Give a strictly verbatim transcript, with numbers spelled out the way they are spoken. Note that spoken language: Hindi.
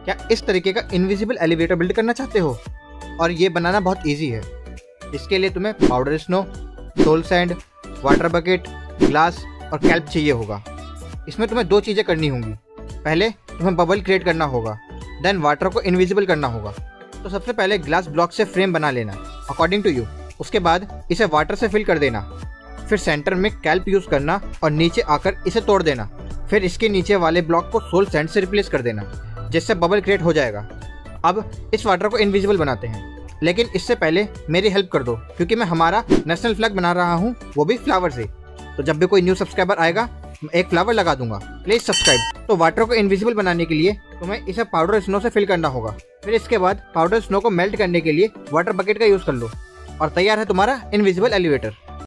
क्या इस तरीके का इनविजिबल एलिवेटर बिल्ड करना चाहते हो? और ये बनाना बहुत इजी है। इसके लिए तुम्हें powder snow, sole sand, water bucket, glass और कैल्प चाहिए होगा। इसमें तुम्हें दो चीज़ें करनी होंगी। पहले तुम्हें बबल क्रिएट करना होगा, देन वाटर को इनविजिबल करना होगा। तो सबसे पहले ग्लास ब्लॉक से फ्रेम बना लेना अकॉर्डिंग टू यू। उसके बाद इसे वाटर से फिल कर देना। फिर सेंटर में कैल्प यूज़ करना और नीचे आकर इसे तोड़ देना। फिर इसके नीचे वाले ब्लॉक को सोल सैंड से रिप्लेस कर देना, जिससे बबल क्रिएट हो जाएगा। अब इस वाटर को इनविजिबल बनाते हैं, लेकिन इससे पहले मेरी हेल्प कर दो, क्योंकि मैं हमारा नेशनल फ्लैग बना रहा हूँ, वो भी फ्लावर से। तो जब भी कोई न्यू सब्सक्राइबर आएगा मैं एक फ्लावर लगा दूंगा। Please subscribe. तो वाटर को इनविजिबल बनाने के लिए तुम्हें इसे पाउडर स्नो से फिल करना होगा। फिर इसके बाद पाउडर स्नो को मेल्ट करने के लिए वाटर बकेट का यूज कर लो और तैयार है तुम्हारा इनविजिबल एलिवेटर।